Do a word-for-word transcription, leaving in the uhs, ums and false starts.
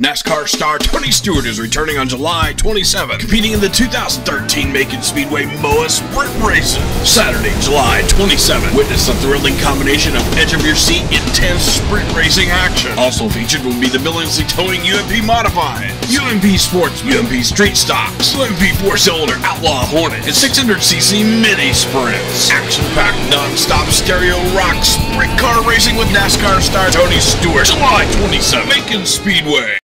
NASCAR star Tony Stewart is returning on July twenty-seventh, competing in the two thousand thirteen Macon Speedway M O A Sprint Races. Saturday, July twenty-seventh, witness a thrilling combination of edge-of-your-seat, intense sprint racing action. Also featured will be the Billingsley Towing U M P Modified, U M P Sports, U M P Street Stocks, U M P four-cylinder Outlaw Hornet, and six hundred c c Mini Sprints. Action-packed, non-stop stereo rock sprint car racing with NASCAR star Tony Stewart. July twenty-seventh, Macon Speedway.